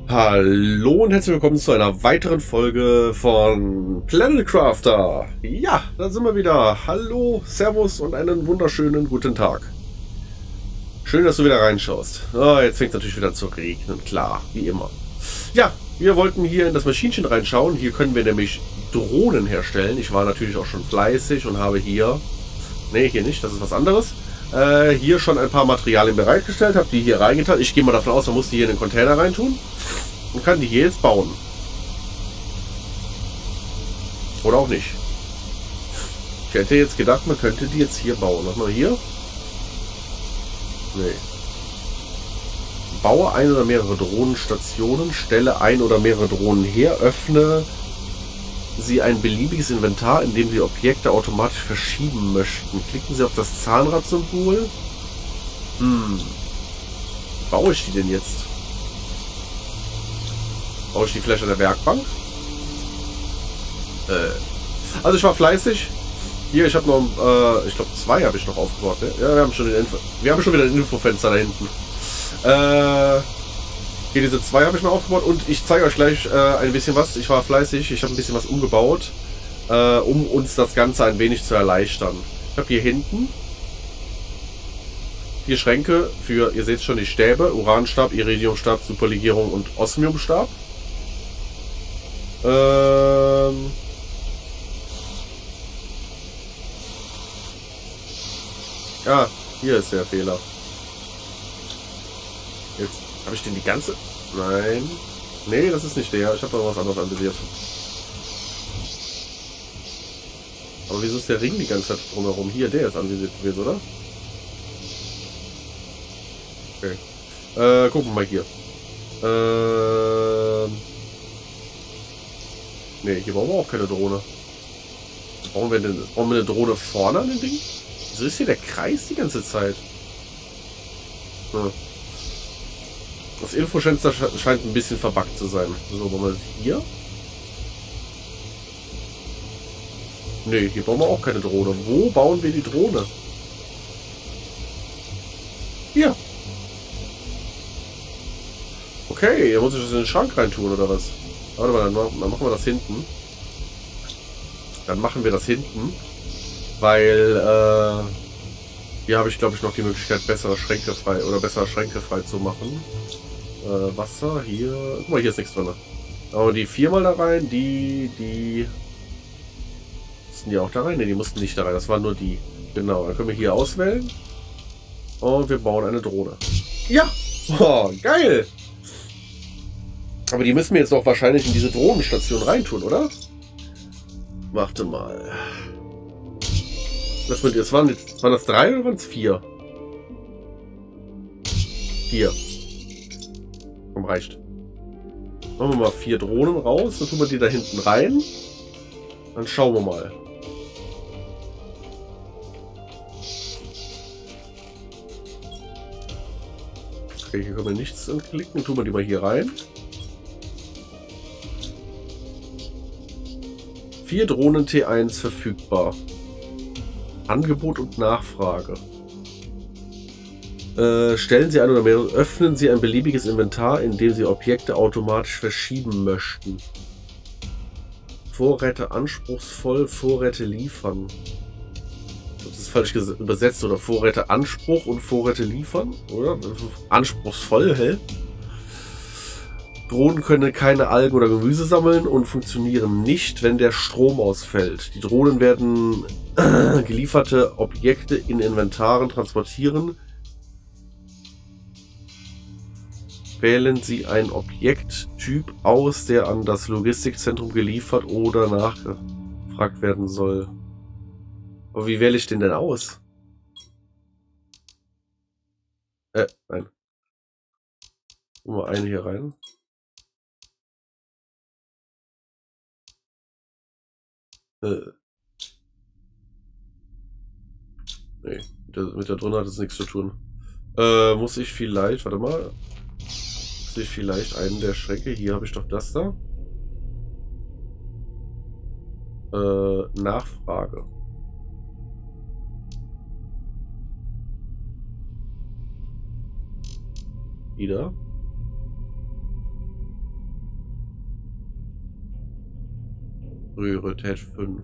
Hallo und herzlich willkommen zu einer weiteren Folge von Planet Crafter. Ja, da sind wir wieder. Hallo, Servus und einen wunderschönen guten Tag. Schön, dass du wieder reinschaust. Ah, jetzt fängt es natürlich wieder zu regnen, klar, wie immer. Ja, wir wollten hier in das Maschinchen reinschauen. Hier können wir nämlich Drohnen herstellen. Ich war natürlich auch schon fleißig und habe hier... Ne, hier nicht, das ist was anderes. Hier schon ein paar Materialien bereitgestellt, habe die hier reingetan. Ich gehe mal davon aus, man muss die hier in den Container reintun. Und kann die hier jetzt bauen. Oder auch nicht. Ich hätte jetzt gedacht, man könnte die jetzt hier bauen. Was mal hier? Nee. Baue ein oder mehrere Drohnenstationen, stelle ein oder mehrere Drohnen her, öffne Sie ein beliebiges Inventar, in dem Sie Objekte automatisch verschieben möchten. Klicken Sie auf das Zahnrad-Symbol. Baue ich die denn jetzt? Baue ich die vielleicht an der Werkbank? Also ich war fleißig. Hier, ich habe noch, ich glaube 2 habe ich noch aufgebaut. Ne? Ja, wir haben schon wieder ein Infofenster da hinten. Hier diese 2 habe ich noch aufgebaut und ich zeige euch gleich ein bisschen was. Ich war fleißig, ich habe ein bisschen was umgebaut, um uns das Ganze ein wenig zu erleichtern. Ich habe hier hinten 4 Schränke für, ihr seht schon, die Stäbe, Uranstab, Iridiumstab, Superlegierung und Osmiumstab. Ja, hier ist der Fehler. Jetzt habe ich den die ganze... Nein. Nee, das ist nicht der. Ich habe noch was anderes anvisiert. Aber wieso ist der Ring die ganze Zeit drumherum? Hier, der ist anvisiert gewesen, oder? Okay. Gucken wir mal hier. Nee, hier brauchen wir auch keine Drohne. Brauchen wir eine Drohne vorne an dem Ding? Wieso ist hier der Kreis die ganze Zeit? Hm. Das Infofenster scheint ein bisschen verbuggt zu sein. So, wollen wir das hier? Nee, hier bauen wir auch keine Drohne. Wo bauen wir die Drohne? Hier. Okay, hier muss ich das in den Schrank reintun, oder was? Warte mal, dann machen wir das hinten. Dann machen wir das hinten. Weil, hier habe ich, glaube ich, noch die Möglichkeit, bessere Schränke frei zu machen. Wasser, hier... Guck mal, hier ist nichts drin. Aber die 4-mal da rein, die... Mussten die auch da rein? Ne, die mussten nicht da rein. Das waren nur die. Genau, dann können wir hier auswählen. Und wir bauen eine Drohne. Ja! Oh, geil! Aber die müssen wir jetzt doch wahrscheinlich in diese Drohnenstation reintun, oder? Warte mal. Waren das 3 oder waren es 4? 4. Komm, reicht. Machen wir mal 4 Drohnen raus, dann tun wir die da hinten rein. Dann schauen wir mal. Okay, hier können wir nichts anklicken. Tun wir die mal hier rein. 4 Drohnen T1 verfügbar. Angebot und Nachfrage. Stellen Sie ein oder mehrere, öffnen Sie ein beliebiges Inventar, in dem Sie Objekte automatisch verschieben möchten. Vorräte anspruchsvoll, Vorräte liefern. Das ist falsch übersetzt, oder? Vorräte Anspruch und Vorräte liefern, oder? Anspruchsvoll, hä? Drohnen können keine Algen oder Gemüse sammeln und funktionieren nicht, wenn der Strom ausfällt. Die Drohnen werden gelieferte Objekte in Inventaren transportieren. Wählen Sie einen Objekttyp aus, der an das Logistikzentrum geliefert oder nachgefragt werden soll. Aber wie wähle ich den denn aus? Nein. Mal eine hier rein. Nee, mit der drin hat es nichts zu tun. Muss ich vielleicht, warte mal. Muss ich vielleicht einen der Schränke, hier habe ich doch das da. Nachfrage. Wieder. Priorität 5.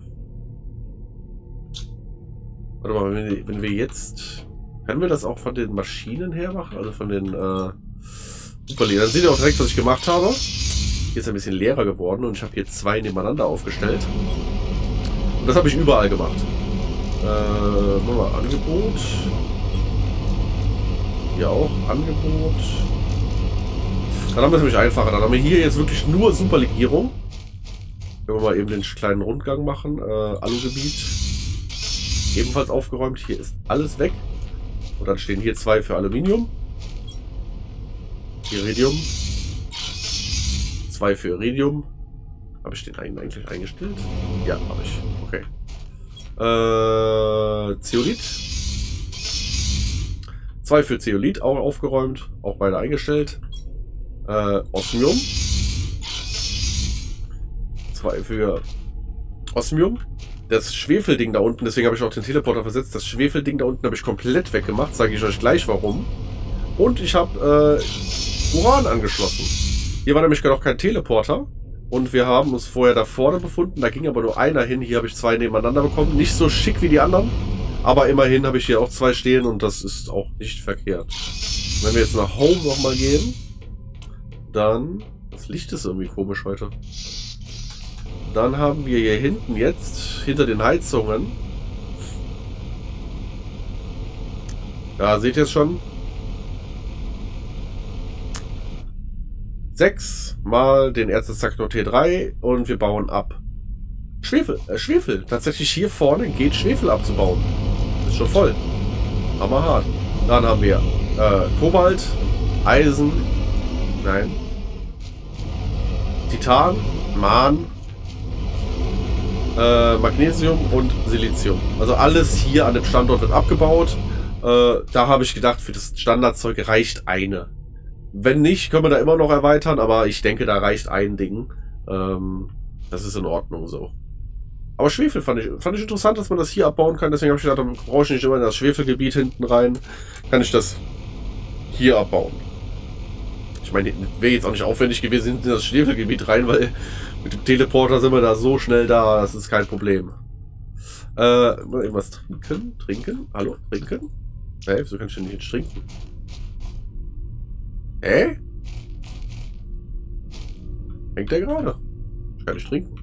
Warte mal, wenn wir jetzt... Können wir das auch von den Maschinen her machen? Also von den Superligen. Dann seht ihr auch direkt, was ich gemacht habe. Hier ist ein bisschen leerer geworden und ich habe hier 2 nebeneinander aufgestellt. Und das habe ich überall gemacht. Machen wir Angebot. Hier auch Angebot. Dann haben wir es nämlich einfacher. Dann haben wir hier jetzt wirklich nur Superlegierung. Können wir mal eben den kleinen Rundgang machen. Alugebiet. Ebenfalls aufgeräumt. Hier ist alles weg. Und dann stehen hier 2 für Aluminium. Iridium. 2 für Iridium. Habe ich den eigentlich eingestellt? Ja, habe ich. Okay. Zeolit. 2 für Zeolit auch aufgeräumt. Auch beide eingestellt. Osmium. 2 für Osmium. Das Schwefelding da unten, deswegen habe ich auch den Teleporter versetzt. Das Schwefelding da unten habe ich komplett weggemacht. Sage ich euch gleich warum. Und ich habe Uran angeschlossen. Hier war nämlich noch kein Teleporter. Und wir haben uns vorher da vorne befunden. Da ging aber nur einer hin. Hier habe ich 2 nebeneinander bekommen. Nicht so schick wie die anderen. Aber immerhin habe ich hier auch 2 stehen. Und das ist auch nicht verkehrt. Wenn wir jetzt nach Home nochmal gehen. Dann... Das Licht ist irgendwie komisch heute. Dann haben wir hier hinten jetzt, hinter den Heizungen. Da seht ihr es schon. 6 mal den Erzsaktor T3 und wir bauen ab. Schwefel. Tatsächlich hier vorne geht Schwefel abzubauen. Ist schon voll. Hammerhart. Dann haben wir Kobalt, Eisen, nein, Titan, Mann, Magnesium und Silizium. Also alles hier an dem Standort wird abgebaut. Da habe ich gedacht, für das Standardzeug reicht eine. Wenn nicht, können wir da immer noch erweitern, aber ich denke, da reicht ein Ding. Das ist in Ordnung so. Aber Schwefel fand ich interessant, dass man das hier abbauen kann. Deswegen habe ich gedacht, dann brauche ich nicht immer in das Schwefelgebiet hinten rein. Kann ich das hier abbauen. Ich meine, wäre jetzt auch nicht aufwendig gewesen, hinten in das Schwefelgebiet rein, weil mit dem Teleporter sind wir da so schnell da, das ist kein Problem. Irgendwas trinken? Trinken? Hallo? Trinken? Hä? Wieso kann ich denn nicht trinken? Hä? Hängt der gerade? Ich kann nicht trinken.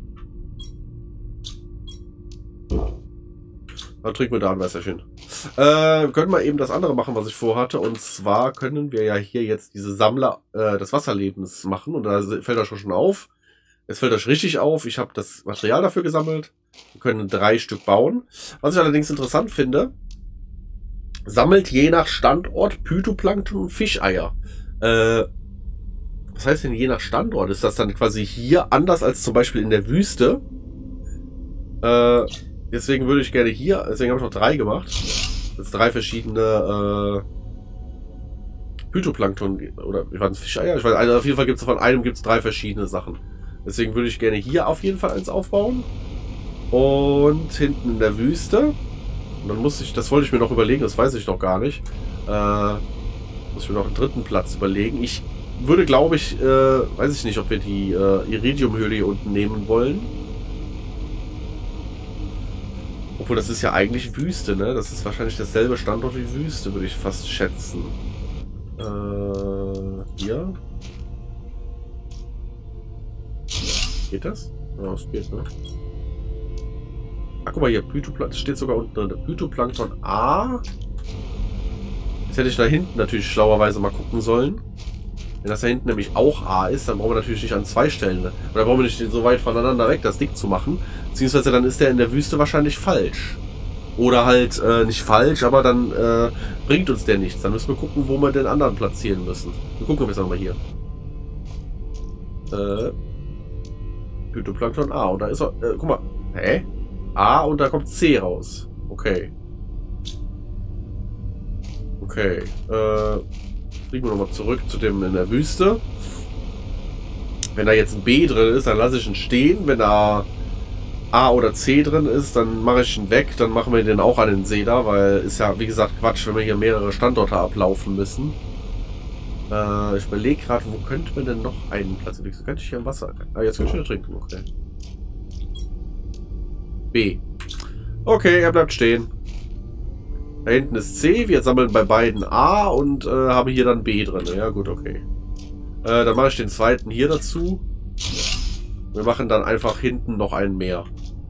Dann trinken wir da ein Wässerchen. Wir können mal eben das andere machen, was ich vorhatte. Und zwar können wir ja hier jetzt diese Sammler des Wasserlebens machen. Und da fällt das schon auf. Es fällt euch richtig auf. Ich habe das Material dafür gesammelt. Wir können 3 Stück bauen. Was ich allerdings interessant finde, sammelt je nach Standort Phytoplankton und Fischeier. Was heißt denn je nach Standort? Ist das dann quasi hier anders als zum Beispiel in der Wüste? Deswegen würde ich gerne hier, deswegen habe ich noch 3 gemacht. Jetzt 3 verschiedene Phytoplankton oder ich weiß Fischeier. Ich weiß, also auf jeden Fall gibt es von einem 3 verschiedene Sachen. Deswegen würde ich gerne hier auf jeden Fall eins aufbauen. Und hinten in der Wüste. Und dann muss ich, das wollte ich mir noch überlegen, das weiß ich noch gar nicht. Muss ich mir noch einen 3. Platz überlegen. Ich würde, glaube ich, weiß ich nicht, ob wir die Iridiumhöhle hier unten nehmen wollen. Obwohl, das ist ja eigentlich Wüste, ne? Das ist wahrscheinlich derselbe Standort wie Wüste, würde ich fast schätzen. Hier. Geht das? Ja, es geht, ne? Ach, guck mal hier, Phytoplankton, steht sogar unten drin. Phytoplankton A. Jetzt hätte ich da hinten natürlich schlauerweise mal gucken sollen. Wenn das da hinten nämlich auch A ist, dann brauchen wir natürlich nicht an 2 Stellen. Ne? Oder brauchen wir nicht so weit voneinander weg, das dick zu machen. Beziehungsweise dann ist der in der Wüste wahrscheinlich falsch. Oder halt nicht falsch, aber dann bringt uns der nichts. Dann müssen wir gucken, wo wir den anderen platzieren müssen. Wir gucken jetzt nochmal hier. Phytoplankton A. Und da ist er. Guck mal. Hä? A und da kommt C raus. Okay. Okay. Fliegen wir nochmal zurück zu dem in der Wüste. Wenn da jetzt ein B drin ist, dann lasse ich ihn stehen. Wenn da A oder C drin ist, dann mache ich ihn weg. Dann machen wir den auch an den See da, weil ist ja, wie gesagt, Quatsch, wenn wir hier mehrere Standorte ablaufen müssen. Ich überlege gerade, wo könnte man denn noch einen Platz? Könnte ich hier im Wasser? Ah, jetzt kann ich wieder trinken, okay. B. Okay, er bleibt stehen. Da hinten ist C. Wir sammeln bei beiden A und haben hier dann B drin. Ja gut, okay. Dann mache ich den zweiten hier dazu. Wir machen dann einfach hinten noch einen mehr.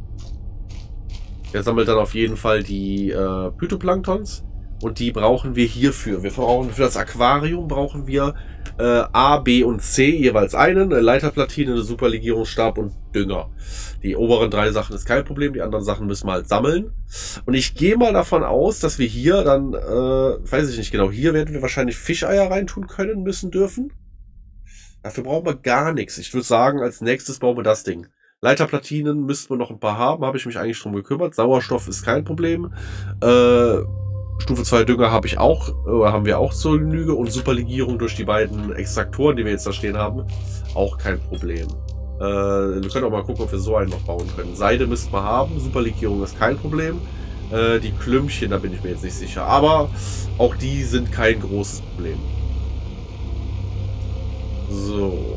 Der sammelt dann auf jeden Fall die Phytoplanktons. Und die brauchen wir hierfür. Wir brauchen für das Aquarium brauchen wir A, B und C jeweils einen. Eine Leiterplatine, eine Superlegierungsstab und Dünger. Die oberen 3 Sachen ist kein Problem. Die anderen Sachen müssen wir halt sammeln. Und ich gehe mal davon aus, dass wir hier dann, weiß ich nicht genau, hier werden wir wahrscheinlich Fischeier reintun können, müssen, dürfen. Dafür brauchen wir gar nichts. Ich würde sagen, als nächstes bauen wir das Ding. Leiterplatinen müssten wir noch ein paar haben. Habe ich mich eigentlich drum gekümmert. Sauerstoff ist kein Problem. Stufe 2 Dünger habe ich auch, haben wir auch zur Genüge. Und Superlegierung durch die beiden Extraktoren, die wir jetzt da stehen haben, auch kein Problem. Wir können auch mal gucken, ob wir so einen noch bauen können. Seide müssten wir haben. Superlegierung ist kein Problem. Die Klümpchen, da bin ich mir jetzt nicht sicher. Aber auch die sind kein großes Problem. So.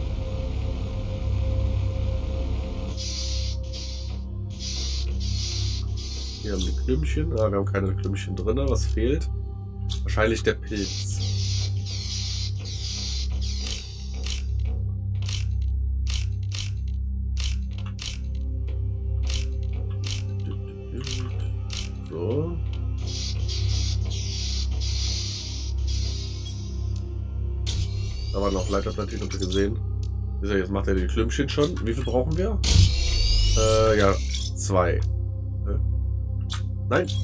Hier haben die Klümpchen. Ah, wir haben keine Klümpchen drin. Was fehlt? Wahrscheinlich der Pilz. So. Da war noch Leiterplatine, habt ihr gesehen. Jetzt macht er die Klümpchen schon. Wie viel brauchen wir? Ja, 2. Nein.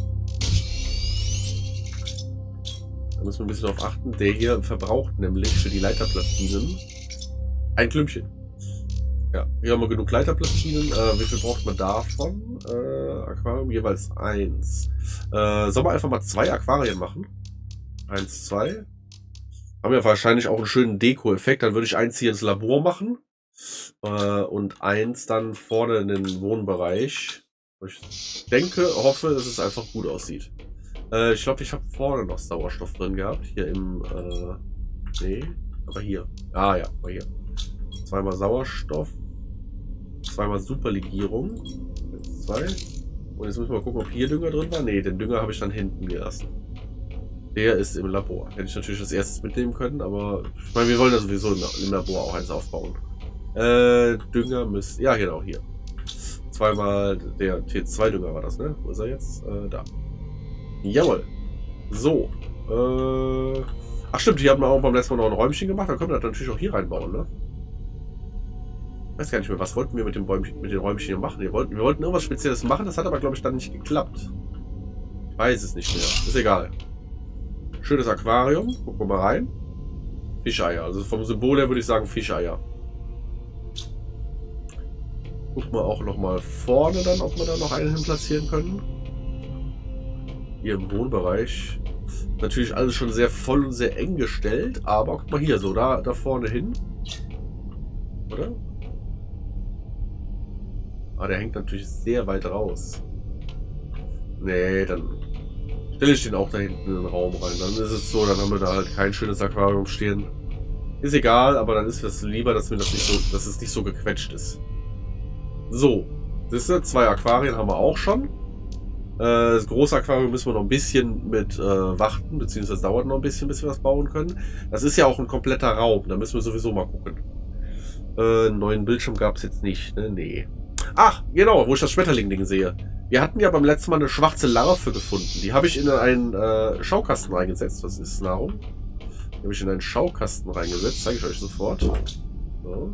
Da müssen wir ein bisschen drauf achten. Der hier verbraucht nämlich für die Leiterplatinen ein Klümpchen. Ja, hier haben wir genug Leiterplatinen. Wie viel braucht man davon? Aquarium jeweils 1. Sollen wir einfach mal 2 Aquarien machen? 1, 2. Haben wir wahrscheinlich auch einen schönen Deko-Effekt. Dann würde ich 1 hier ins Labor machen. Und 1 dann vorne in den Wohnbereich. Ich denke, hoffe, dass es einfach gut aussieht. Ich glaube, ich habe vorne noch Sauerstoff drin gehabt. Hier im, nee, aber hier. Ah ja, aber hier. 2-mal Sauerstoff. 2-mal Superlegierung. 2. Und jetzt müssen wir mal gucken, ob hier Dünger drin war. Nee, den Dünger habe ich dann hinten gelassen. Der ist im Labor. Hätte ich natürlich als erstes mitnehmen können, aber ich meine, wir wollen ja sowieso im Labor auch eins aufbauen. Dünger müsste, ja genau, hier. 2-mal der T2-Dünger war das, ne? Wo ist er jetzt? Da. Jawohl. So. Ach stimmt, hier haben wir auch beim letzten Mal noch ein Räumchen gemacht. Dann können wir das natürlich auch hier reinbauen, ne? Ich weiß gar nicht mehr, was wollten wir mit den Räumchen hier machen? Wir wollten irgendwas Spezielles machen, das hat aber, glaube ich, dann nicht geklappt. Ich weiß es nicht mehr. Ist egal. Schönes Aquarium. Gucken wir mal rein. Fischeier. Also vom Symbol her würde ich sagen Fischeier. Gucken wir auch noch mal vorne dann, ob wir da noch einen hin platzieren können. Hier im Wohnbereich. Natürlich alles schon sehr voll und sehr eng gestellt, aber guck mal hier so, da vorne hin. Oder? Ah, der hängt natürlich sehr weit raus. Nee, dann stelle ich den auch da hinten in den Raum rein. Dann ist es so, dann haben wir da halt kein schönes Aquarium stehen. Ist egal, aber dann ist es lieber, dass mir das nicht so, dass es nicht so gequetscht ist. So, siehst du, 2 Aquarien haben wir auch schon. Das große Aquarium müssen wir noch ein bisschen mit warten, beziehungsweise dauert noch ein bisschen, bis wir das bauen können. Das ist ja auch ein kompletter Raum, da müssen wir sowieso mal gucken. Einen neuen Bildschirm gab es jetzt nicht, ne? Nee. Ach, genau, wo ich das Schmetterling-Ding sehe. Wir hatten ja beim letzten Mal eine schwarze Larve gefunden. Die habe ich in einen Schaukasten reingesetzt. Was ist Nahrung? Die habe ich in einen Schaukasten reingesetzt. Zeige ich euch sofort. So.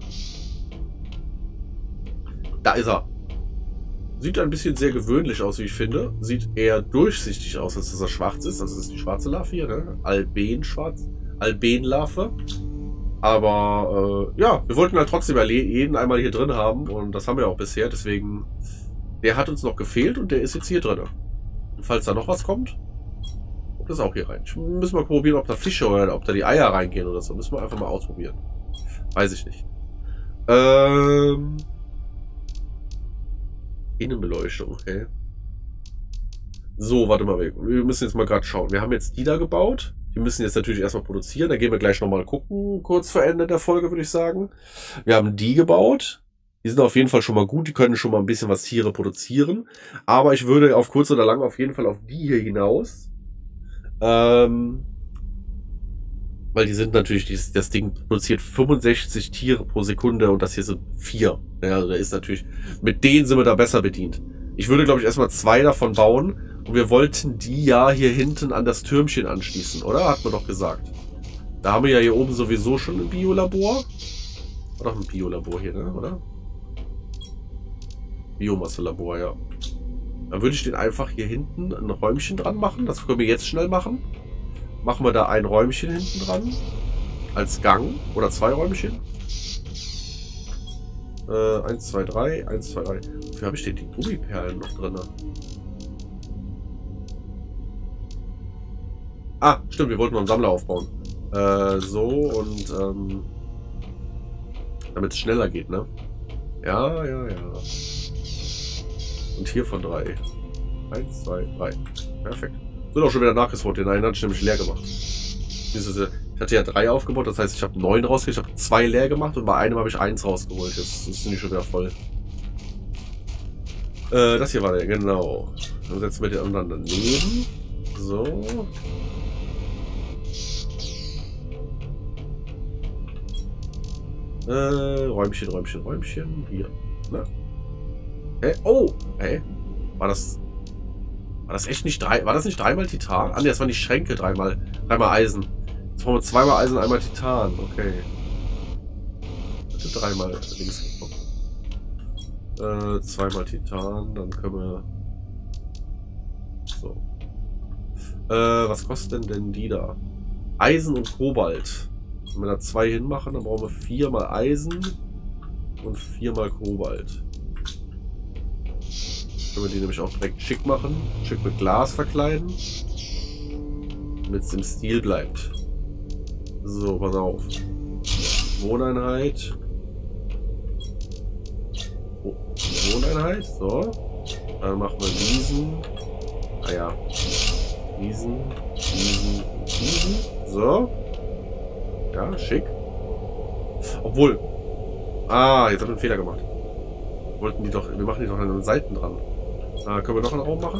Da ist er. Sieht ein bisschen sehr gewöhnlich aus, wie ich finde. Sieht eher durchsichtig aus, als dass er schwarz ist. Also das ist die schwarze Larve hier, ne? Albenlarve. Aber ja, wir wollten halt trotzdem jeden einmal hier drin haben. Und das haben wir auch bisher. Deswegen, der hat uns noch gefehlt und der ist jetzt hier drin. Und falls da noch was kommt, kommt das auch hier rein. Müssen wir probieren, ob da Fische oder ob da die Eier reingehen oder so. Müssen wir einfach mal ausprobieren. Weiß ich nicht. Innenbeleuchtung, okay. So, warte mal, wir müssen jetzt mal gerade schauen. Wir haben jetzt die da gebaut. Die müssen jetzt natürlich erstmal produzieren. Da gehen wir gleich nochmal gucken, kurz vor Ende der Folge, würde ich sagen. Wir haben die gebaut. Die sind auf jeden Fall schon mal gut, die können schon mal ein bisschen was Tiere produzieren. Aber ich würde auf kurz oder lang auf jeden Fall auf die hier hinaus. Weil die sind natürlich, das Ding produziert 65 Tiere pro Sekunde und das hier sind 4. Ja, also da ist natürlich, mit denen sind wir da besser bedient. Ich würde, glaube ich, erstmal 2 davon bauen und wir wollten die ja hier hinten an das Türmchen anschließen, oder? Hat man doch gesagt. Da haben wir ja hier oben sowieso schon ein Biolabor. War doch ein Biolabor hier, ne? Oder? Biomasselabor, ja. Dann würde ich den einfach hier hinten ein Räumchen dran machen. Das können wir jetzt schnell machen. Machen wir da ein Räumchen hinten dran. Als Gang. Oder 2 Räumchen. 1, 2, 3. 1, 2, 3. Wofür habe ich denn die Gummiperlen noch drin? Ah, stimmt. Wir wollten noch einen Sammler aufbauen. So und damit es schneller geht, ne? Ja, ja, ja. Und hier von 3. 1, 2, 3. Perfekt. Sind auch schon wieder nachgeswort. Den einen hatte ich nämlich leer gemacht. Ich hatte ja 3 aufgebaut, das heißt, ich habe 9 rausgekriegt, ich habe 2 leer gemacht und bei einem habe ich 1 rausgeholt. Jetzt sind die schon wieder voll. Das hier war der, genau. Dann setzen wir den anderen daneben. So. Räumchen, Räumchen, Räumchen. Hier. Na. Oh! Hey. War das echt nicht 3? War das nicht 3-mal Titan? Ah ne, das waren die Schränke 3-mal Eisen. Jetzt brauchen wir 2-mal Eisen, 1-mal Titan. Okay. Bitte 3-mal links gekommen. 2-mal Titan, dann können wir. So. Was kosten denn die da? Eisen und Kobalt. Wenn wir da 2 hinmachen, dann brauchen wir 4-mal Eisen und 4-mal Kobalt. Können wir die nämlich auch direkt schick machen. Schick mit Glas verkleiden. Damit es im Stil bleibt. So, pass auf. Wohneinheit. Oh, Wohneinheit. So. Dann machen wir diesen. Ah ja. Diesen. So. Ja, schick. Obwohl. Ah, jetzt haben wir einen Fehler gemacht. Wollten die doch. Wir machen die doch an den Seiten dran. Können wir noch einen Raum machen?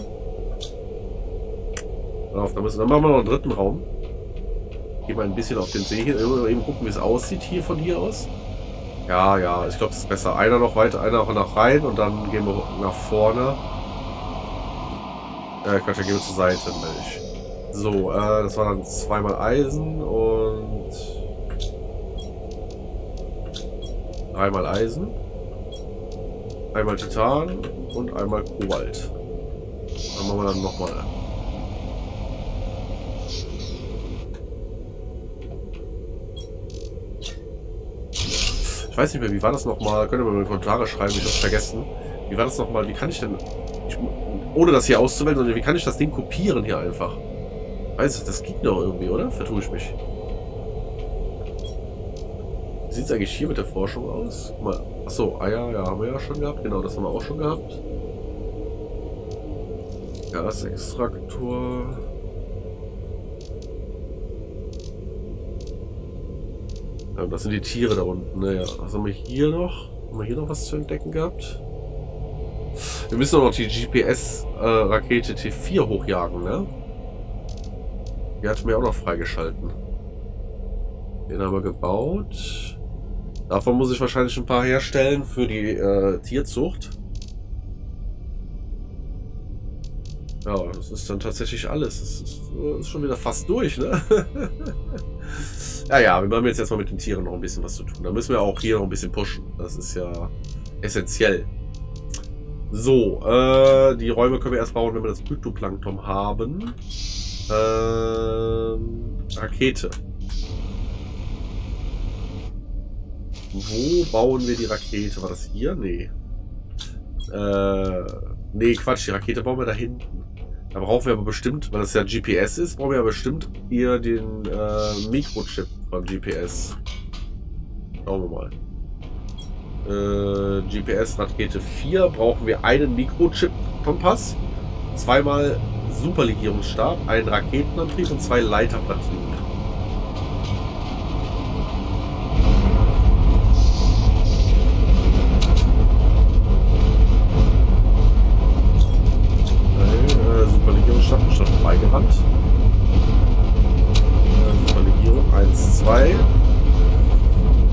Dann machen wir noch einen dritten Raum. Gehen wir ein bisschen auf den See hier. Eben gucken, wie es aussieht hier von hier aus. Ja, ja, ich glaube, das ist besser. Einer noch weiter, einer noch nach rein und dann gehen wir nach vorne. Quatsch, dann gehen wir zur Seite, Mensch. So, das war dann 2-mal Eisen und 3-mal Eisen. 1-mal Titan und 1-mal Kobalt. Dann machen wir dann nochmal. Ich weiß nicht mehr, wie war das nochmal? Könnt ihr mal in die Kommentare schreiben, ich hab's vergessen. Wie war das nochmal? Wie kann ich denn, ohne das hier auszuwählen, sondern wie kann ich das Ding kopieren hier einfach? Weiß ich, das geht doch irgendwie, oder? Vertue ich mich. Wie sieht es eigentlich hier mit der Forschung aus? Guck mal. Achso, Eier, ja, haben wir ja schon gehabt. Genau, das haben wir auch schon gehabt. Gasextraktor. Ja, das sind die Tiere da unten. Naja, was haben wir hier noch? Haben wir hier noch was zu entdecken gehabt? Wir müssen auch noch die GPS-Rakete T4 hochjagen, ne? Die hatten wir auch noch freigeschalten. Den haben wir gebaut. Davon muss ich wahrscheinlich ein paar herstellen für die Tierzucht. Ja, das ist dann tatsächlich alles. Das ist schon wieder fast durch, ne? Ja, wir haben jetzt mal mit den Tieren noch ein bisschen was zu tun. Da müssen wir auch hier noch ein bisschen pushen. Das ist ja essentiell. So, die Räume können wir erst bauen, wenn wir das Phytoplankton haben. Rakete. Wo bauen wir die Rakete? War das hier? Nee. Nee, Quatsch. Die Rakete bauen wir da hinten. Da brauchen wir aber bestimmt, weil das ja GPS ist, brauchen wir ja bestimmt hier den Mikrochip von GPS. Schauen wir mal. GPS-Rakete 4 brauchen wir einen Mikrochip-Kompass, 2-mal Superlegierungsstab, einen Raketenantrieb und 2 Leiterplatinen.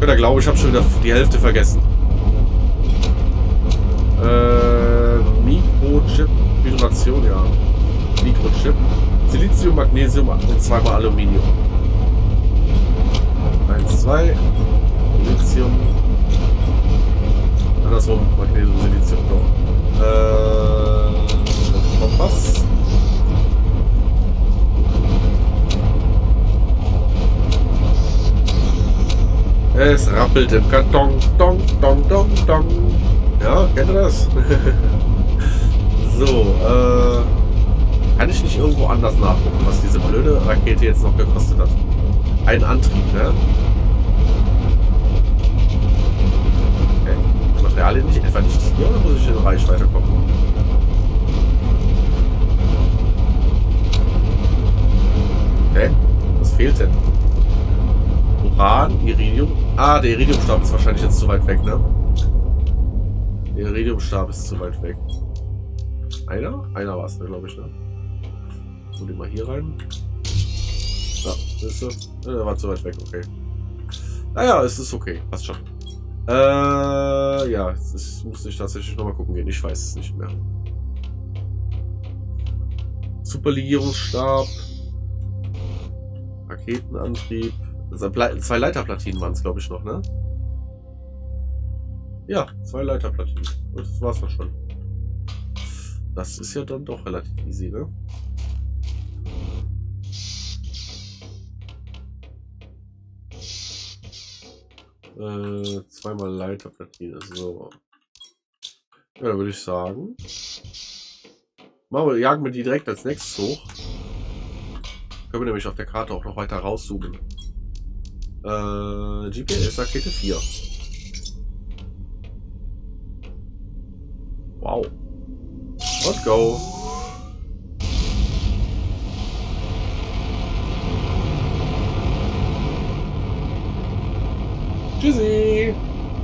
Könnt ihr glauben, ich habe schon wieder die Hälfte vergessen. Mikrochip, Hydration, ja. Mikrochip. Silizium, Magnesium, 2-mal Aluminium. 1, 2. Silizium. Andersrum, Magnesium, Silizium. So. Kompass. Es rappelt im Karton. Dong, dong, dong, dong. Ja, kennt ihr das? So, kann ich nicht irgendwo anders nachgucken, was diese blöde Rakete jetzt noch gekostet hat? Ein Antrieb, ne? Okay. Materialien nicht, etwa nicht hier, oder muss ich in Reichweite gucken? Okay, was fehlt denn? Uran, Iridium. Ah, der Iridiumstab ist wahrscheinlich jetzt zu weit weg, ne? Der Iridiumstab ist zu weit weg. Einer? Einer war es, glaube ich, ne? Und den mal hier rein. Ja, ist er war zu weit weg, okay. Naja, es ist okay, passt schon. Ja, das muss ich tatsächlich nochmal gucken gehen. Ich weiß es nicht mehr. Superlegierungsstab. Raketenantrieb. Also 2 Leiterplatinen waren es, glaube ich, noch, ne? Ja, 2 Leiterplatinen. Und das war's doch schon. Das ist ja dann doch relativ easy, ne? Zweimal Leiterplatine, so. Ja, dann würde ich sagen, jagen wir die direkt als nächstes hoch. Können wir nämlich auf der Karte auch noch weiter rauszoomen. GPS-Rakete 4. Wow. Und go. Tschüssi.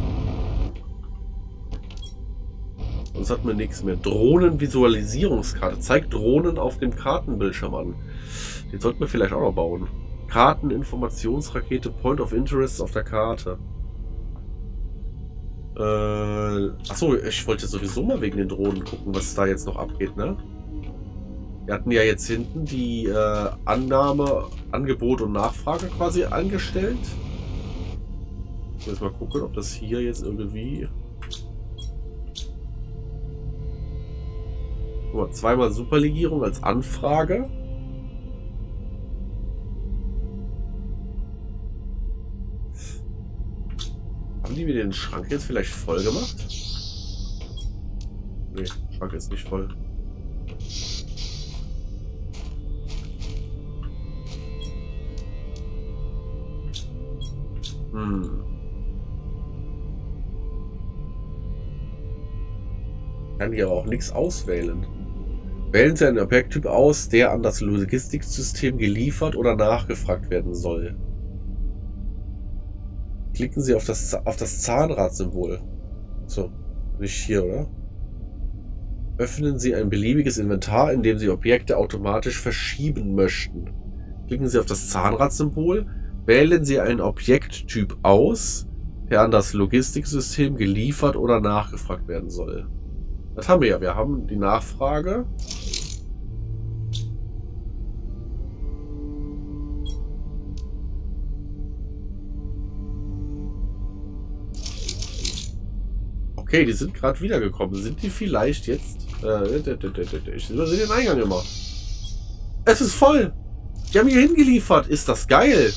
Sonst hat man nichts mehr. Drohnenvisualisierungskarte. Zeigt Drohnen auf dem Kartenbildschirm an. Den sollten wir vielleicht auch noch bauen. Karteninformationsrakete Point of Interest auf der Karte. Achso, ich wollte sowieso mal wegen den Drohnen gucken, was da jetzt noch abgeht, ne? Wir hatten ja jetzt hinten die Annahme, Angebot und Nachfrage quasi angestellt. Ich muss mal gucken, ob das hier jetzt irgendwie... Guck mal, 2-mal Superlegierung als Anfrage. Haben die mir den Schrank jetzt vielleicht voll gemacht? Nee, Schrank ist nicht voll. Kann hier aber auch nichts auswählen. Wählen Sie einen Objekttyp aus, der an das Logistiksystem geliefert oder nachgefragt werden soll. Klicken Sie auf das Zahnradsymbol. So, nicht hier, oder? Öffnen Sie ein beliebiges Inventar, in dem Sie Objekte automatisch verschieben möchten. Klicken Sie auf das Zahnradsymbol. Wählen Sie einen Objekttyp aus, der an das Logistiksystem geliefert oder nachgefragt werden soll. Das haben wir ja. Wir haben die Nachfrage. Okay, die sind gerade wiedergekommen. Sind die vielleicht jetzt... ich übersehe den Eingang immer. Es ist voll. Die haben hier hingeliefert. Ist das geil?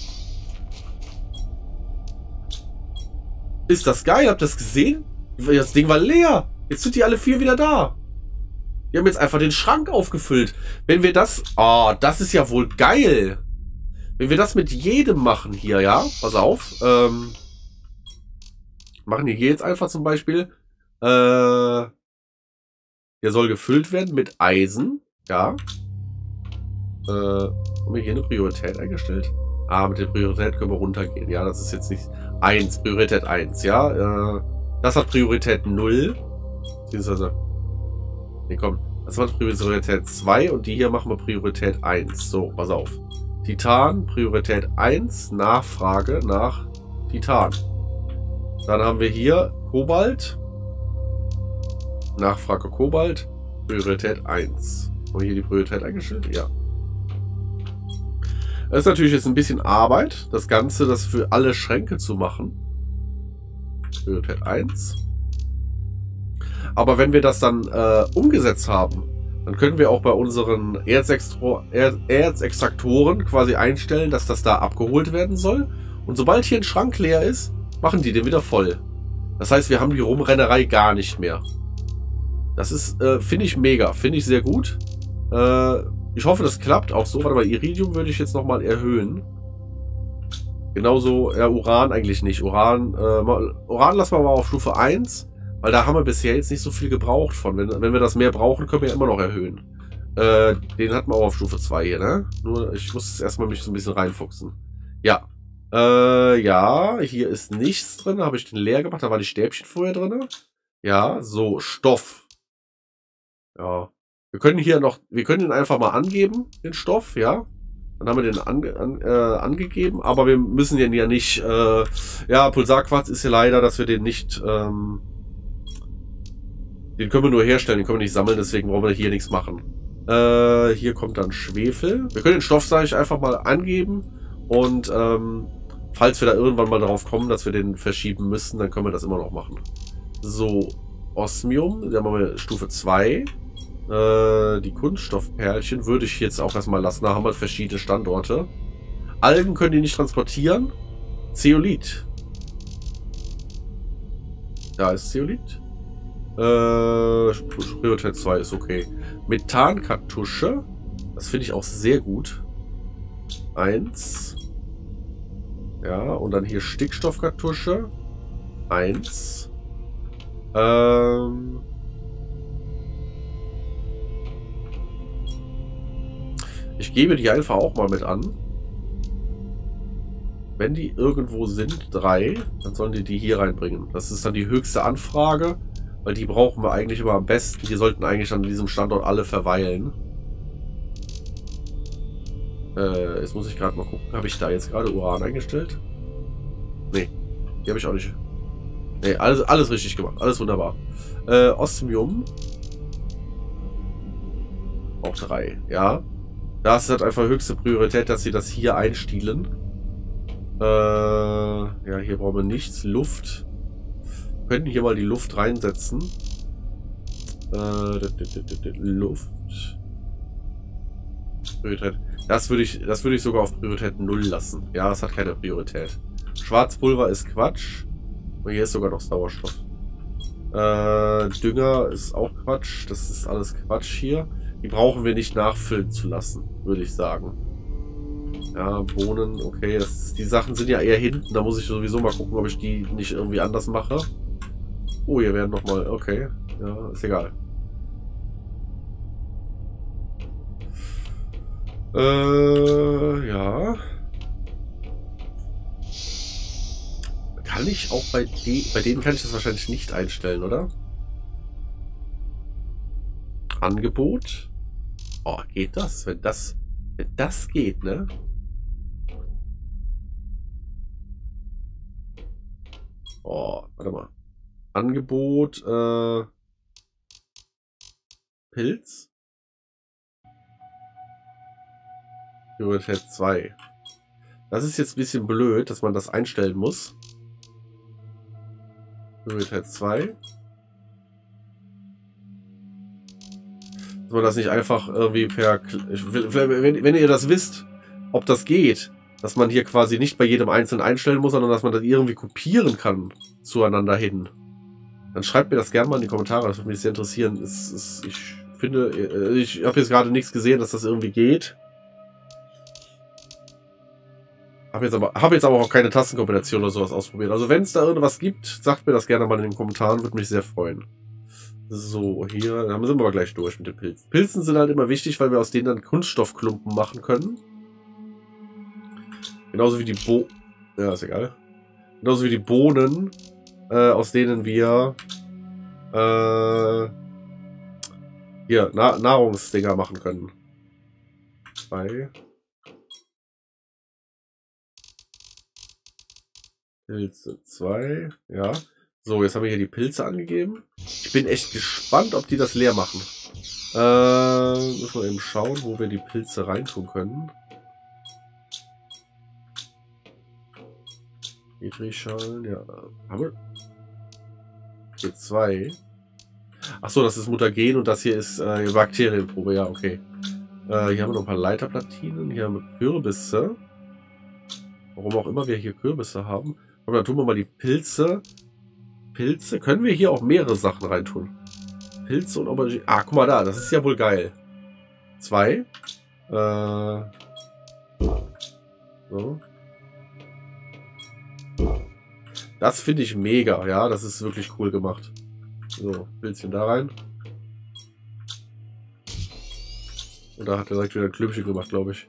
Ist das geil? Habt ihr das gesehen? Das Ding war leer. Jetzt sind die alle 4 wieder da. Die haben jetzt einfach den Schrank aufgefüllt. Wenn wir das... Oh, das ist ja wohl geil. Wenn wir das mit jedem machen hier, ja? Pass auf. Machen wir hier jetzt einfach zum Beispiel. Der soll gefüllt werden mit Eisen. Ja. Haben wir hier eine Priorität eingestellt? Ah, mit der Priorität können wir runtergehen. Ja, das ist jetzt nicht 1. Priorität 1, ja. Das hat Priorität 0. Beziehungsweise... Nee, komm. Das war Priorität 2 und die hier machen wir Priorität 1. So, pass auf. Titan, Priorität 1, Nachfrage nach Titan. Dann haben wir hier Kobalt. Nachfrage Kobalt. Priorität 1. Haben wir hier die Priorität eingestellt? Ja. Das ist natürlich jetzt ein bisschen Arbeit, das Ganze, das für alle Schränke zu machen. Priorität 1. Aber wenn wir das dann umgesetzt haben, dann können wir auch bei unseren Erzextraktoren quasi einstellen, dass das da abgeholt werden soll. Und sobald hier ein Schrank leer ist, machen die den wieder voll. Das heißt, wir haben die Rumrennerei gar nicht mehr. Das ist, finde ich mega, finde ich sehr gut. Ich hoffe, das klappt auch so. Warte mal, Iridium würde ich jetzt nochmal erhöhen. Genauso, ja, Uran eigentlich nicht. Uran lassen wir mal auf Stufe 1. Weil da haben wir bisher jetzt nicht so viel gebraucht von. Wenn wir das mehr brauchen, können wir ja immer noch erhöhen. Den hatten wir auch auf Stufe 2 hier, ne? Nur, ich muss erstmal mich so ein bisschen reinfuchsen. Ja. Ja, hier ist nichts drin. Da habe ich den leer gemacht. Da waren die Stäbchen vorher drin. Ja, so, Stoff. Ja. Wir können ihn einfach mal angeben, den Stoff, ja. Dann haben wir den angegeben, aber wir müssen den ja nicht, ja, Pulsarquarz ist ja leider, dass wir den nicht, den können wir nur herstellen, den können wir nicht sammeln, deswegen brauchen wir hier nichts machen. Hier kommt dann Schwefel. Wir können den Stoff, sage ich, einfach mal angeben. Und falls wir da irgendwann mal drauf kommen, dass wir den verschieben müssen, dann können wir das immer noch machen. So, Osmium, da haben wir Stufe 2. Die Kunststoffperlchen würde ich jetzt auch erstmal lassen. Da haben wir verschiedene Standorte. Algen können die nicht transportieren. Zeolit. Da ist Zeolit. Priorität 2 ist okay. Methankartusche. Das finde ich auch sehr gut. 1. Ja, und dann hier Stickstoffkartusche. 1. Ich gebe die einfach auch mal mit an. Wenn die irgendwo sind, 3, dann sollen die hier reinbringen. Das ist dann die höchste Anfrage. Weil die brauchen wir eigentlich immer am besten. Die sollten eigentlich an diesem Standort alle verweilen. Jetzt muss ich gerade mal gucken. Habe ich da jetzt gerade Uran eingestellt? Nee, die habe ich auch nicht. Nee, alles richtig gemacht. Alles wunderbar. Osmium. Auch 3, ja. Da ist halt einfach höchste Priorität, dass sie das hier einstielen. Ja, hier brauchen wir nichts. Luft. Wir könnten hier mal die Luft reinsetzen. Luft. Priorität. Das würde ich sogar auf Priorität 0 lassen. Ja, es hat keine Priorität. Schwarzpulver ist Quatsch. Und hier ist sogar noch Sauerstoff. Dünger ist auch Quatsch. Das ist alles Quatsch hier. Die brauchen wir nicht nachfüllen zu lassen, würde ich sagen. Ja, Bohnen, okay. Die Sachen sind ja eher hinten. Da muss ich sowieso mal gucken, ob ich die nicht irgendwie anders mache. Oh, hier werden nochmal. Okay. Ja, ist egal. Ja. Kann ich auch bei denen kann ich das wahrscheinlich nicht einstellen, oder? Angebot. Oh, geht das? Wenn das geht, ne? Oh, warte mal. Angebot, Pilz. Priorität 2. Das ist jetzt ein bisschen blöd, dass man das einstellen muss. Priorität 2. Dass man das nicht einfach irgendwie per... Wenn ihr das wisst, ob das geht, dass man hier quasi nicht bei jedem Einzelnen einstellen muss, sondern dass man das irgendwie kopieren kann zueinander hin. Dann schreibt mir das gerne mal in die Kommentare, das würde mich sehr interessieren. Ich finde, ich habe jetzt gerade nichts gesehen, dass das irgendwie geht. Habe jetzt aber auch keine Tastenkombination oder sowas ausprobiert. Also wenn es da irgendwas gibt, sagt mir das gerne mal in den Kommentaren, würde mich sehr freuen. So, hier, dann sind wir aber gleich durch mit den Pilzen. Pilzen sind halt immer wichtig, weil wir aus denen dann Kunststoffklumpen machen können. Genauso wie die ja, ist egal. Genauso wie die Bohnen, aus denen wir hier Nahrungsdinger machen können. 2. Pilze 2, ja. So, jetzt haben wir hier die Pilze angegeben. Ich bin echt gespannt, ob die das leer machen. Müssen wir eben schauen, wo wir die Pilze reintun können. Friedrichschalen, ja. Haben wir? Hier 2. Achso, das ist Mutagen und das hier ist Bakterienprobe, ja, okay. Hier haben wir noch ein paar Leiterplatinen, hier haben wir Kürbisse. Warum auch immer wir hier Kürbisse haben. Aber dann tun wir mal die Pilze. Pilze, können wir hier auch mehrere Sachen reintun. Pilze und Aubergine. Ah, guck mal da, das ist ja wohl geil. 2. So. Das finde ich mega, ja, das ist wirklich cool gemacht. So, Pilzchen da rein. Und da hat er direkt wieder ein Klümpchen gemacht, glaube ich.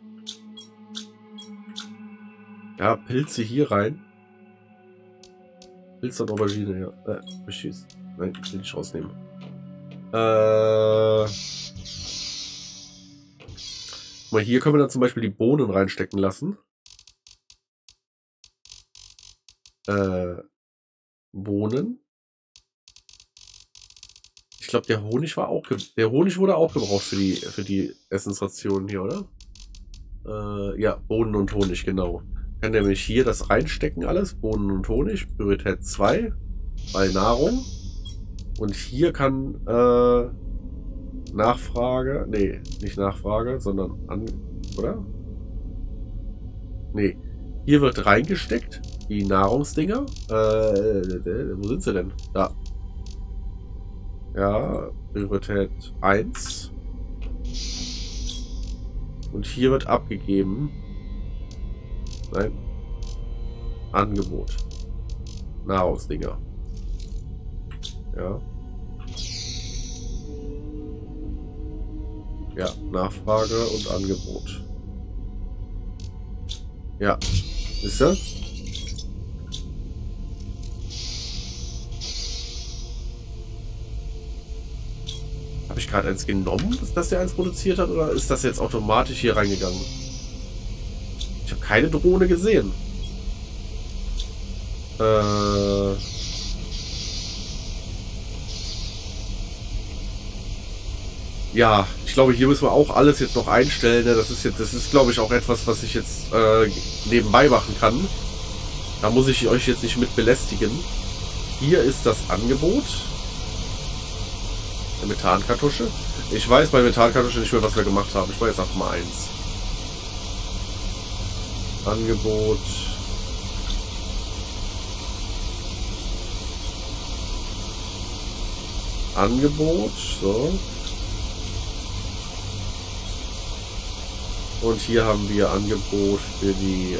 Ja, Pilze hier rein. Pilze und Aubergine, ja. Beschieß. Nein, will ich rausnehmen. Mal hier können wir dann zum Beispiel die Bohnen reinstecken lassen. Bohnen. Ich glaube, der Honig war auch der Honig wurde auch gebraucht für die Essensrationen hier, oder? Ja, Bohnen und Honig, genau. Kann nämlich hier das reinstecken alles. Bohnen und Honig, Priorität 2 bei Nahrung. Und hier kann Nachfrage, nee, nicht Nachfrage, sondern oder? Nee, hier wird reingesteckt die Nahrungsdinger. Wo sind sie denn? Da. Ja, Priorität 1. Und hier wird abgegeben. Nein. Angebot. Nahrungsdinger. Ja. Ja, Nachfrage und Angebot. Ja. Ist er? Habe ich gerade eins genommen, dass der eins produziert hat, oder ist das jetzt automatisch hier reingegangen? Ich habe keine Drohne gesehen. Ja, ich glaube, hier müssen wir auch alles jetzt noch einstellen. Ne? Das ist, glaube ich, auch etwas, was ich jetzt nebenbei machen kann. Da muss ich euch jetzt nicht mit belästigen. Hier ist das Angebot. Eine Methankartusche. Ich weiß bei Methankartusche nicht mehr, was wir gemacht haben. Ich war jetzt einfach mal 1. Angebot. Angebot. So. Und hier haben wir Angebot für die...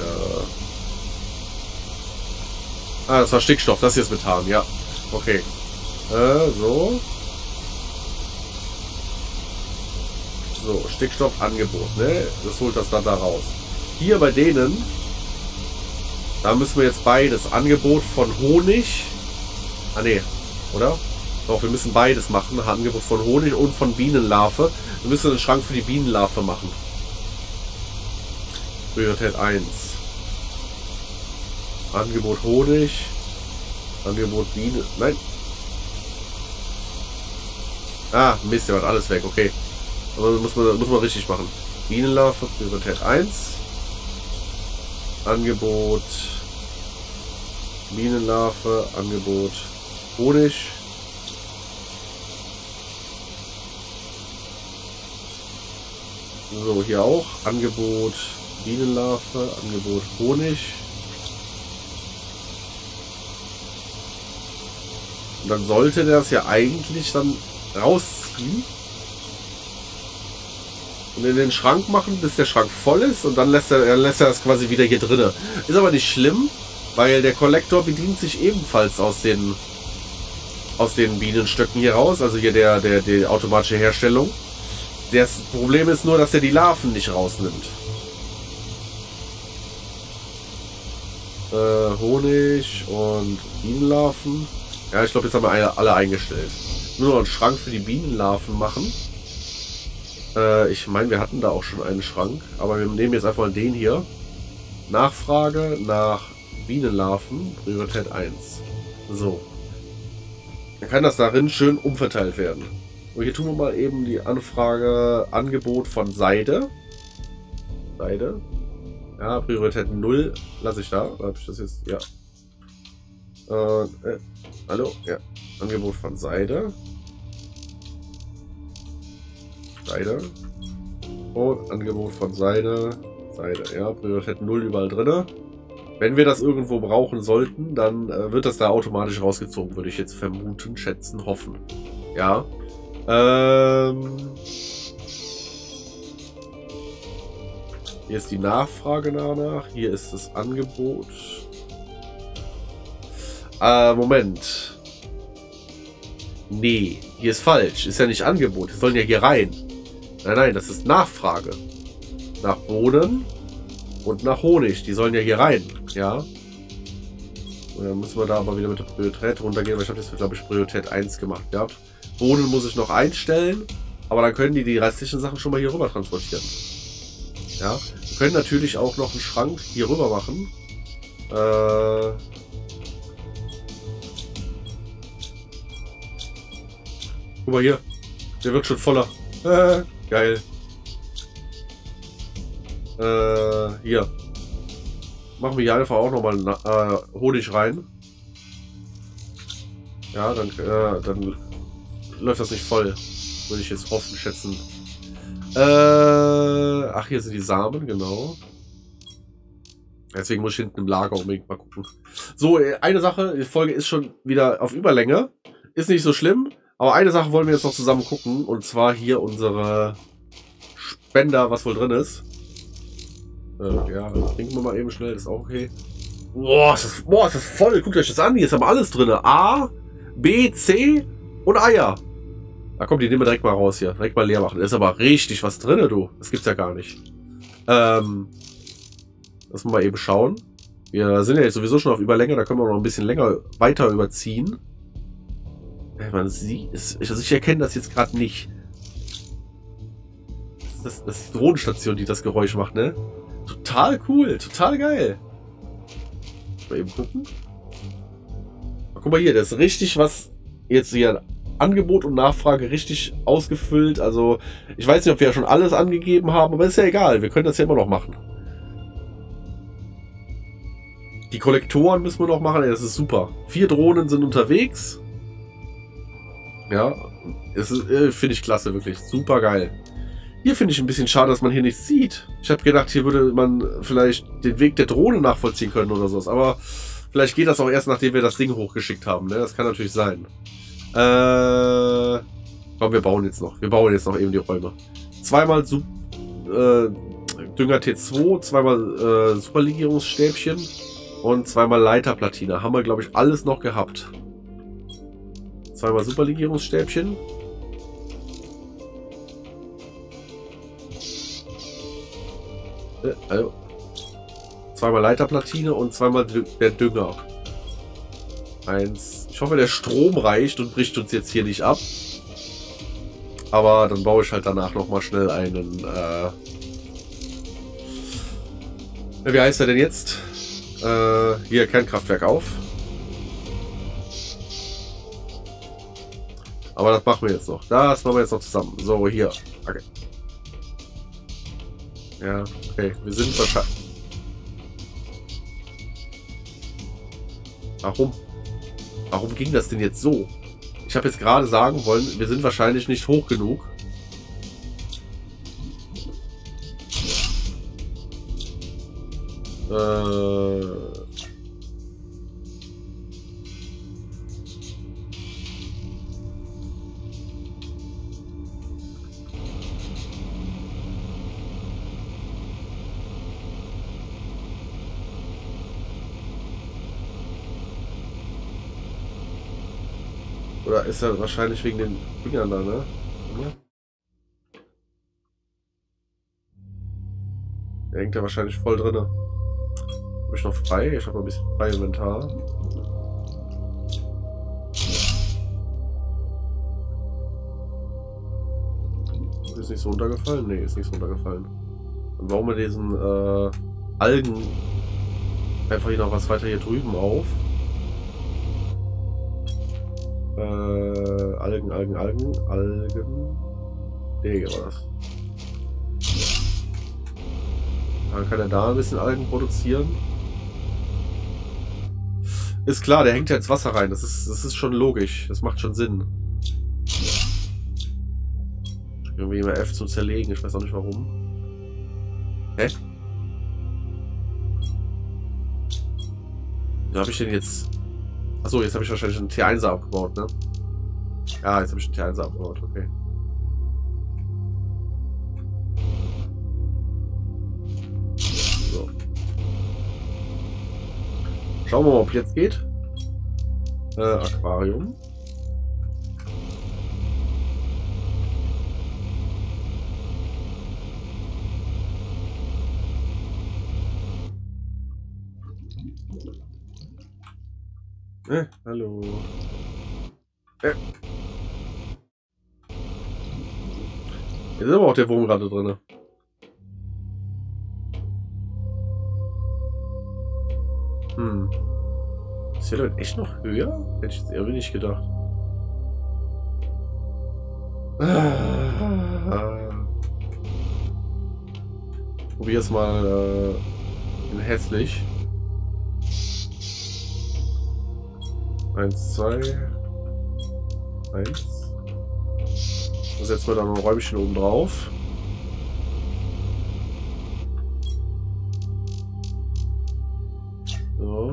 das war Stickstoff. Das hier ist Methan. Ja. Okay. So. So, Stickstoffangebot, ne? Das holt das dann da raus. Hier bei denen, da müssen wir jetzt beides. Angebot von Honig. Ah, ne, oder? Doch, wir müssen beides machen. Angebot von Honig und von Bienenlarve. Wir müssen einen Schrank für die Bienenlarve machen. Priorität 1. Angebot Honig. Angebot Biene. Nein. Ah, Mist, der wird alles weg. Okay. Aber muss man richtig machen. Bienenlarve, Priorität 1. Angebot Bienenlarve, Angebot Honig. So, hier auch. Angebot Bienenlarve, Angebot Honig. Und dann sollte das ja eigentlich dann rausziehen. Und in den Schrank machen, bis der Schrank voll ist, und dann lässt er das quasi wieder hier drinne. Ist aber nicht schlimm, weil der Kollektor bedient sich ebenfalls aus den Bienenstöcken hier raus, also hier die automatische Herstellung. Das Problem ist nur, dass er die Larven nicht rausnimmt. Honig und Bienenlarven. Ja, ich glaube, jetzt haben wir alle eingestellt. Nur noch einen Schrank für die Bienenlarven machen. Ich meine, wir hatten da auch schon einen Schrank, aber wir nehmen jetzt einfach mal den hier. Nachfrage nach Bienenlarven, Priorität 1. So. Dann kann das darin schön umverteilt werden. Und hier tun wir mal eben die Anfrage Angebot von Seide. Seide. Ja, Priorität 0 lasse ich da. Habe ich das jetzt? Ja. Hallo? Ja. Angebot von Seide. Seide. Und Angebot von Seide. Seide. Ja, Priorität 0 überall drin. Wenn wir das irgendwo brauchen sollten, dann wird das da automatisch rausgezogen, würde ich jetzt vermuten, schätzen, hoffen. Ja. Hier ist die Nachfrage danach. Hier ist das Angebot. Moment. Nee, hier ist falsch. Ist ja nicht Angebot. Die sollen ja hier rein. Nein, nein, das ist Nachfrage. Nach Bohnen und nach Honig. Die sollen ja hier rein. Ja. Und dann müssen wir da aber wieder mit der Priorität runtergehen, weil ich habe jetzt, glaube ich, Priorität 1 gemacht gehabt. Bohnen muss ich noch einstellen. Aber dann können die restlichen Sachen schon mal hier rüber transportieren. Ja. Wir können natürlich auch noch einen Schrank hier rüber machen. Guck mal hier. Der wird schon voller. Geil. Hier. Machen wir hier einfach auch nochmal Honig rein. Ja, dann läuft das nicht voll. Würde ich jetzt hoffen, schätzen. Ach, hier sind die Samen, genau. Deswegen muss ich hinten im Lager unbedingt mal gucken. So, eine Sache, die Folge ist schon wieder auf Überlänge. Ist nicht so schlimm, aber eine Sache wollen wir jetzt noch zusammen gucken. Und zwar hier unsere Spender, was wohl drin ist. Ja, trinken wir mal eben schnell, ist auch okay. Boah, ist das voll. Guckt euch das an, hier ist aber alles drin. A, B, C und Eier. Da kommt, die nehmen wir direkt mal raus hier. Direkt mal leer machen. Ist aber richtig was drin, du. Das gibt's ja gar nicht. Lassen wir mal eben schauen. Wir sind ja jetzt sowieso schon auf Überlänge. Da können wir noch ein bisschen länger weiter überziehen. Man sieht es. Also ich erkenne das jetzt gerade nicht. Das ist die Drohnenstation, die das Geräusch macht, ne? Total cool. Total geil. Mal eben gucken. Guck mal hier. Das ist richtig was jetzt hier... Angebot und Nachfrage richtig ausgefüllt. Also, ich weiß nicht, ob wir ja schon alles angegeben haben, aber ist ja egal. Wir können das ja immer noch machen. Die Kollektoren müssen wir noch machen. Ey, das ist super. 4 Drohnen sind unterwegs. Ja, finde ich klasse, wirklich. Super geil. Hier finde ich ein bisschen schade, dass man hier nichts sieht. Ich habe gedacht, hier würde man vielleicht den Weg der Drohne nachvollziehen können oder sowas. Aber vielleicht geht das auch erst, nachdem wir das Ding hochgeschickt haben. Ne? Das kann natürlich sein. Komm, wir bauen jetzt noch. Wir bauen jetzt noch eben die Räume. Zweimal Dünger T2, zweimal Superlegierungsstäbchen und zweimal Leiterplatine. Haben wir, glaube ich, alles noch gehabt. Zweimal Superlegierungsstäbchen. Also. Zweimal Leiterplatine und zweimal der Dünger. Ich hoffe, der Strom reicht und bricht uns jetzt hier nicht ab. Aber dann baue ich halt danach nochmal schnell einen... wie heißt er denn jetzt? Hier, Kernkraftwerk auf. Aber das machen wir jetzt noch. Das machen wir jetzt noch zusammen. So, hier. Okay. Ja, okay. Wir sind wahrscheinlich... Warum? Warum ging das denn jetzt so? Ich habe jetzt gerade sagen wollen, wir sind wahrscheinlich nicht hoch genug. Oder ist er wahrscheinlich wegen den Fingern da, ne? Der hängt ja wahrscheinlich voll drin. Habe ich noch frei? Ich habe noch ein bisschen frei Inventar. Ist nicht so runtergefallen? Ne, ist nicht so runtergefallen. Und warum wir diesen Algen Einfach hier noch was weiter hier drüben auf. Algen. Digga, was? Dann kann er da ein bisschen Algen produzieren. Ist klar, der hängt ja ins Wasser rein. Das ist schon logisch. Das macht schon Sinn. Irgendwie immer F zum Zerlegen. Ich weiß auch nicht warum. Hä? Wie habe ich denn jetzt... Achso, jetzt habe ich wahrscheinlich einen T1er abgebaut, ne? Ja, jetzt habe ich einen T1er abgebaut, okay. So. Schauen wir mal, ob jetzt geht. Aquarium. Hallo. Jetzt ist aber auch der Wurm gerade drin. Ist der denn echt noch höher? Hätte ich jetzt irgendwie nicht gedacht. Probier es mal in hässlich. 1, 2, 1. Dann setzen wir da noch ein Räumchen oben drauf. So.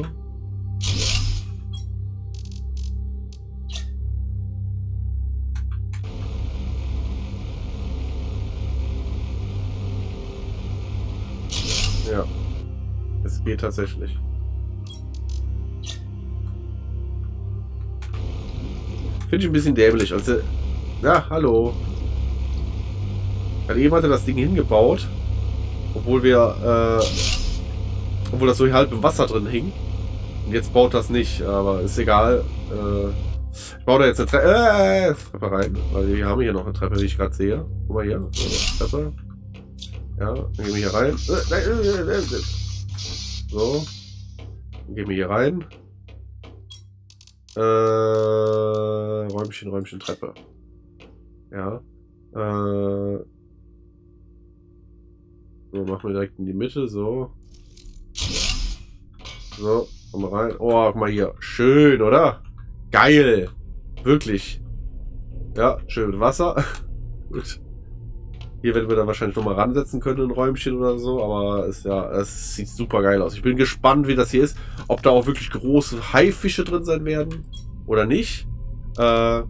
Ja. Es geht tatsächlich. Finde ich ein bisschen dämlich. Also, ja, hallo. Gerade eben hat er das Ding hingebaut, obwohl das so halb im Wasser drin hing. Und jetzt baut das nicht, aber ist egal. Ich baue da jetzt eine Treppe rein, weil wir haben hier noch eine Treppe, wie ich gerade sehe. Guck mal hier, so, Treppe. Ja, dann gehen wir hier rein. So, dann gehen wir hier rein. Räumchen, Treppe. Ja. So, machen wir direkt in die Mitte, so. So, komm mal rein. Oh, guck mal hier. Schön, oder? Geil. Wirklich. Ja, schön mit Wasser. Gut. Hier werden wir dann wahrscheinlich nochmal ransetzen können, ein Räumchen oder so, aber ist ja, es sieht super geil aus. Ich bin gespannt, wie das hier ist. Ob da auch wirklich große Haifische drin sein werden oder nicht. Wir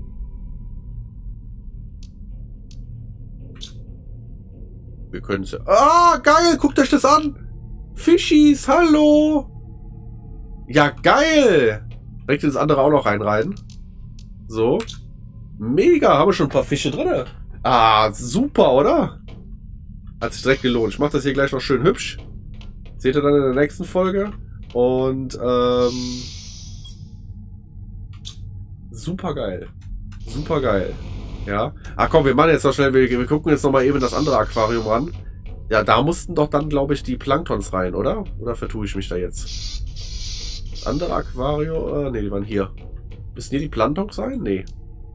können es ja... Ah, geil! Guckt euch das an! Fischis, hallo! Ja, geil! Direkt das andere auch noch rein. So. Mega, haben wir schon ein paar Fische drin. Ah, super, oder? Hat sich direkt gelohnt. Ich mache das hier gleich noch schön hübsch. Seht ihr dann in der nächsten Folge. Und, super geil. Super geil. Ja. Ach komm, wir machen jetzt noch schnell, wir gucken jetzt noch mal eben das andere Aquarium ran. Ja, da mussten doch dann, glaube ich, die Planktons rein, oder? Oder vertue ich mich da jetzt? Das andere Aquarium, ne, die waren hier. Müssen hier die Planktons sein? Nee.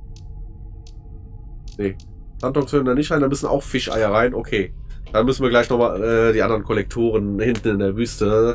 Nee. Planktons hören da nicht rein, da müssen auch Fischeier rein. Okay. Dann müssen wir gleich nochmal die anderen Kollektoren hinten in der Wüste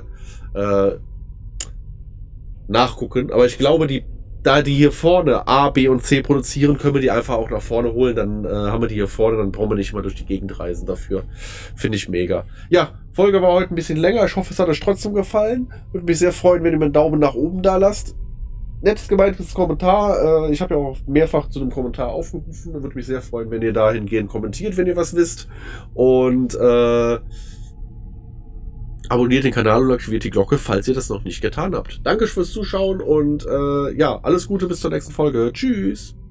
nachgucken. Aber ich glaube, da die hier vorne A, B und C produzieren, können wir die einfach auch nach vorne holen. Dann haben wir die hier vorne, dann brauchen wir nicht mal durch die Gegend reisen dafür. Finde ich mega. Ja, Folge war heute ein bisschen länger. Ich hoffe, es hat euch trotzdem gefallen. Würde mich sehr freuen, wenn ihr mir einen Daumen nach oben da lasst. Nettes gemeintes Kommentar. Ich habe ja auch mehrfach zu einem Kommentar aufgerufen. Würde mich sehr freuen, wenn ihr dahingehend kommentiert, wenn ihr was wisst. Und abonniert den Kanal und aktiviert die Glocke, falls ihr das noch nicht getan habt. Danke fürs Zuschauen und ja, alles Gute bis zur nächsten Folge. Tschüss!